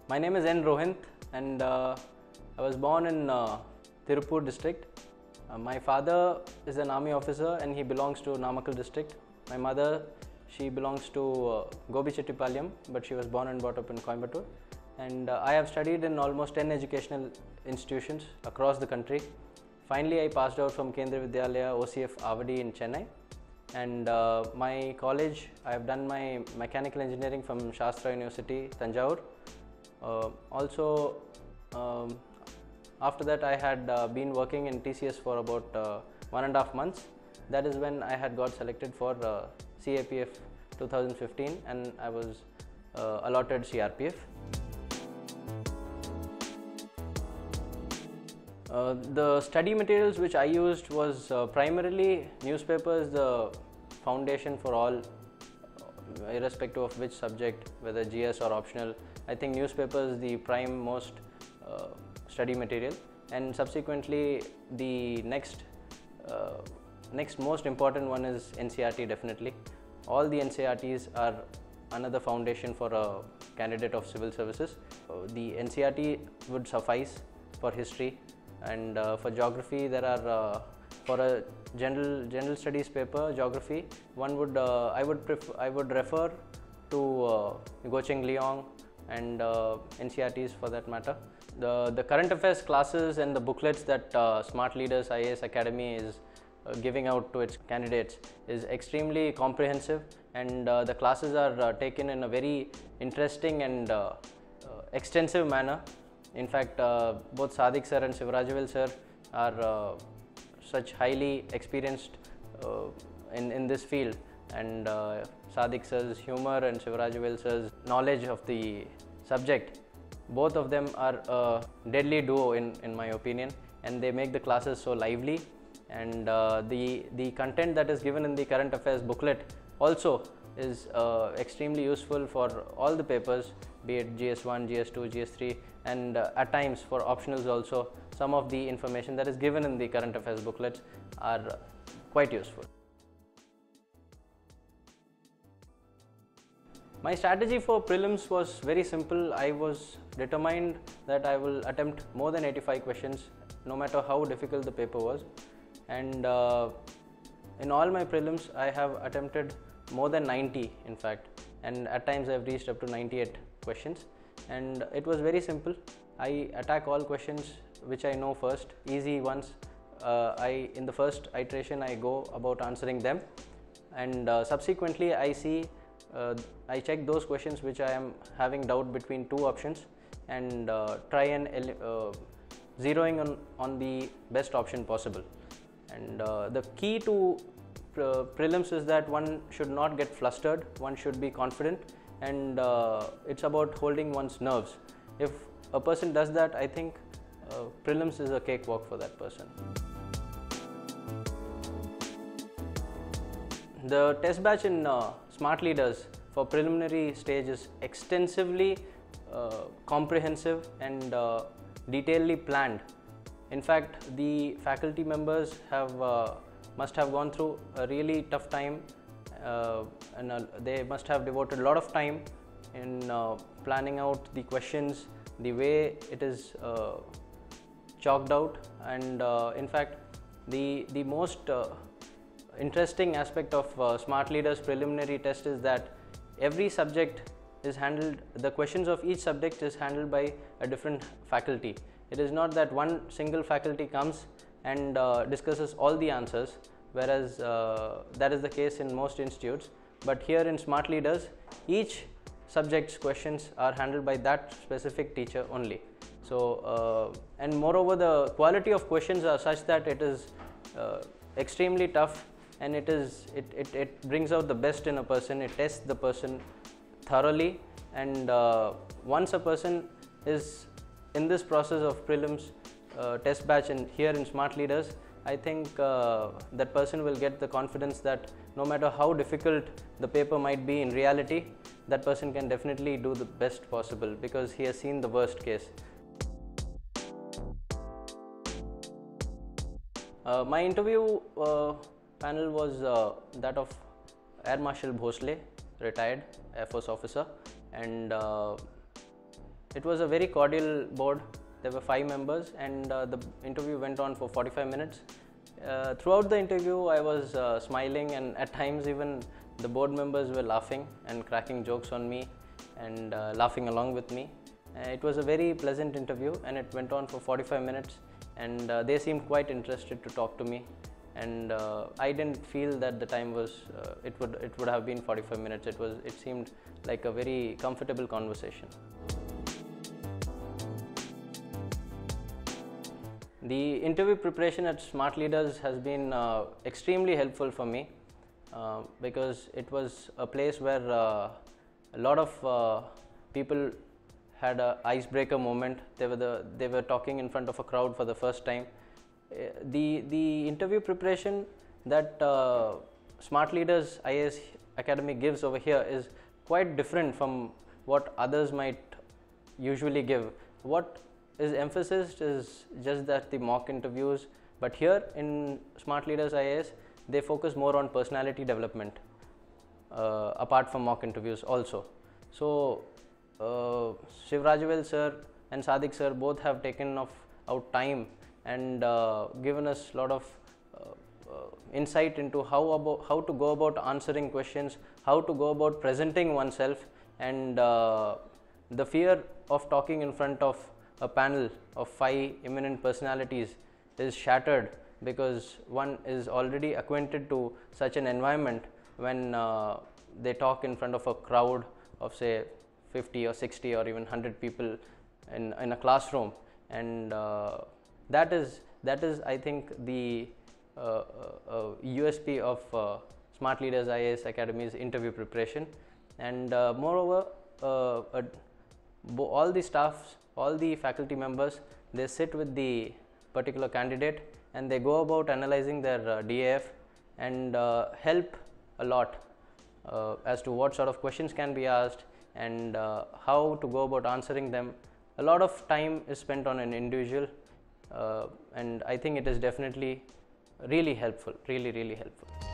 My name is N. Rohinth and I was born in Tirupur district. My father is an army officer and he belongs to Namakkal district. My mother, she belongs to Gobichettipalayam, but she was born and brought up in Coimbatore. And I have studied in almost 10 educational institutions across the country. Finally, I passed out from Kendriya Vidyalaya OCF Avadi in Chennai. And my college, I have done my mechanical engineering from Shastra University, Tanjore. After that I had been working in TCS for about 1.5 months. That is when I had got selected for CAPF 2015 and I was allotted CRPF. The study materials which I used was primarily newspapers, the foundation for all, irrespective of which subject, whether GS or optional. I think newspaper is the prime most study material, and subsequently the next most important one is NCERT. Definitely all the NCERTs are another foundation for a candidate of civil services. The NCERT would suffice for history, and for geography there are for a general studies paper geography, one would I would refer to Gocheng Leong and NCERTs for that matter. The current affairs classes and the booklets that Smart Leaders IAS Academy is giving out to its candidates is extremely comprehensive, and the classes are taken in a very interesting and extensive manner. In fact, both Sadiq sir and Sivarajvel sir are such highly experienced in this field, and Sadiq sir's humor and Sivarajvel sir's knowledge of the subject, both of them are a deadly duo in my opinion, and they make the classes so lively. And the content that is given in the current affairs booklet also is extremely useful for all the papers, be it GS1, GS2, GS3, and at times for optionals also. Some of the information that is given in the current affairs booklets are quite useful. My strategy for prelims was very simple. I was determined that I will attempt more than 85 questions, no matter how difficult the paper was. And in all my prelims, I have attempted more than 90 in fact, and at times I have reached up to 98 questions. And it was very simple. I attack all questions which I know first, easy ones. In the first iteration I go about answering them, and subsequently I check those questions which I am having doubt between two options, and try and zeroing on the best option possible. And the key to prelims is that one should not get flustered, one should be confident, and it's about holding one's nerves. If a person does that, I think prelims is a cakewalk for that person. The test batch in Smart Leaders for preliminary stage is extensively comprehensive and detailedly planned. In fact, the faculty members must have gone through a really tough time, and they must have devoted a lot of time in planning out the questions, the way it is chalked out. And in fact, the most interesting aspect of Smart Leaders preliminary test is that every subject is handled, the questions of each subject is handled by a different faculty. It is not that one single faculty comes and discusses all the answers, whereas that is the case in most institutes. But here in Smart Leaders, each subject's questions are handled by that specific teacher only. So and moreover, the quality of questions are such that it is extremely tough, and it brings out the best in a person. It tests the person thoroughly, and once a person is in this process of prelims test batch and here in Smart Leaders, I think that person will get the confidence that no matter how difficult the paper might be, in reality that person can definitely do the best possible because he has seen the worst case. My interview panel was that of Air Marshal Bhosle, retired Air Force officer, and It was a very cordial board. There were 5 members, and the interview went on for 45 minutes. Throughout the interview, I was smiling, and at times even the board members were laughing and cracking jokes on me and laughing along with me. It was a very pleasant interview, and it went on for 45 minutes, and they seemed quite interested to talk to me. And I didn't feel that the time was it would have been 45 minutes. It seemed like a very comfortable conversation. The interview preparation at Smart Leaders has been extremely helpful for me because it was a place where a lot of people had an icebreaker moment. They were talking in front of a crowd for the first time. The interview preparation that Smart Leaders IAS Academy gives over here is quite different from what others might usually give. What is emphasized is just that the mock interviews, but here in Smart Leaders IAS they focus more on personality development apart from mock interviews also. So Shivrajvel sir and Sadiq sir both have taken out time and given us a lot of insight into how to go about answering questions, how to go about presenting oneself, and the fear of talking in front of a panel of 5 eminent personalities is shattered because one is already acquainted to such an environment when they talk in front of a crowd of say 50 or 60 or even 100 people in a classroom. And that is I think the USP of Smart Leaders IAS Academy's interview preparation. And moreover, all the staffs, all the faculty members, they sit with the particular candidate and they go about analyzing their DAF and help a lot as to what sort of questions can be asked and how to go about answering them. A lot of time is spent on an individual, and I think it is definitely really helpful, really helpful.